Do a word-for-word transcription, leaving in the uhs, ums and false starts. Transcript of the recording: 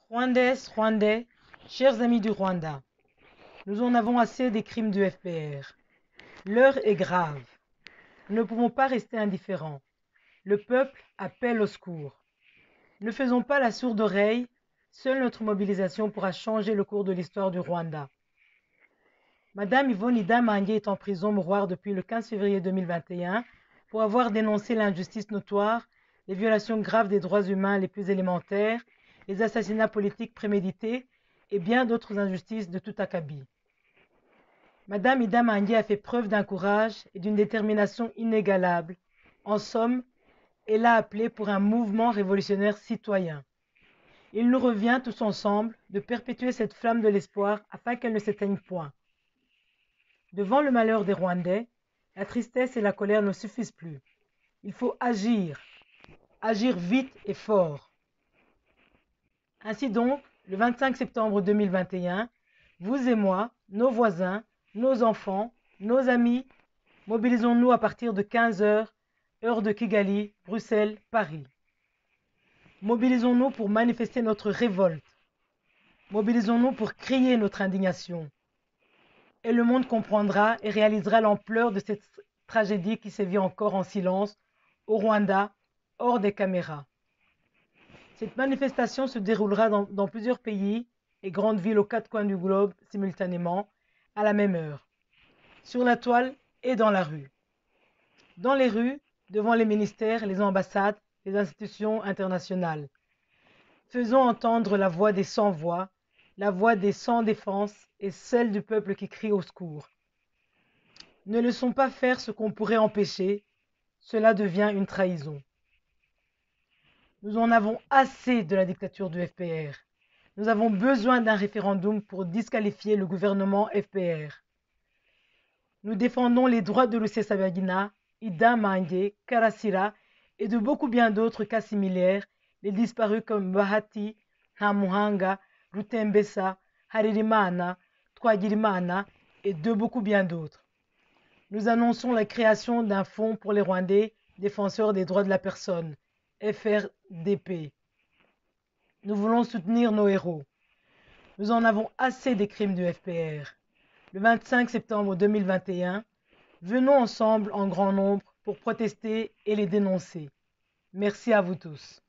Rwandaises, Rwandais, chers amis du Rwanda, nous en avons assez des crimes du F P R. L'heure est grave. Nous ne pouvons pas rester indifférents. Le peuple appelle au secours. Ne faisons pas la sourde oreille. Seule notre mobilisation pourra changer le cours de l'histoire du Rwanda. Madame Yvonne Ida Mange est en prison mouroir depuis le quinze février deux mille vingt et un pour avoir dénoncé l'injustice notoire, les violations graves des droits humains les plus élémentaires, les assassinats politiques prémédités et bien d'autres injustices de tout acabit. Madame Ida Mange a fait preuve d'un courage et d'une détermination inégalables. En somme, elle a appelé pour un mouvement révolutionnaire citoyen. Il nous revient tous ensemble de perpétuer cette flamme de l'espoir afin qu'elle ne s'éteigne point. Devant le malheur des Rwandais, la tristesse et la colère ne suffisent plus. Il faut agir, agir vite et fort. Ainsi donc, le vingt-cinq septembre deux mille vingt et un, vous et moi, nos voisins, nos enfants, nos amis, mobilisons-nous à partir de quinze heures, heure de Kigali, Bruxelles, Paris. Mobilisons-nous pour manifester notre révolte. Mobilisons-nous pour crier notre indignation. Et le monde comprendra et réalisera l'ampleur de cette tragédie qui sévit encore en silence au Rwanda, hors des caméras. Cette manifestation se déroulera dans, dans plusieurs pays et grandes villes aux quatre coins du globe simultanément, à la même heure, sur la toile et dans la rue. Dans les rues, devant les ministères, les ambassades, les institutions internationales. Faisons entendre la voix des sans-voix, la voix des sans-défense et celle du peuple qui crie au secours. Ne laissons pas faire ce qu'on pourrait empêcher, cela devient une trahison. Nous en avons assez de la dictature du F P R. Nous avons besoin d'un référendum pour disqualifier le gouvernement F P R. Nous défendons les droits de Rusesabagina, Ida Mange, Karasira et de beaucoup bien d'autres cas similaires, les disparus comme Bahati, Ntamuhanga, Rutembesa, Haririmana, Twagirimana et de beaucoup bien d'autres. Nous annonçons la création d'un fonds pour les Rwandais, défenseurs des droits de la personne, F R D P. Nous voulons soutenir nos héros. Nous en avons assez des crimes du F P R. Le vingt-cinq septembre deux mille vingt et un, venons ensemble en grand nombre pour protester et les dénoncer. Merci à vous tous.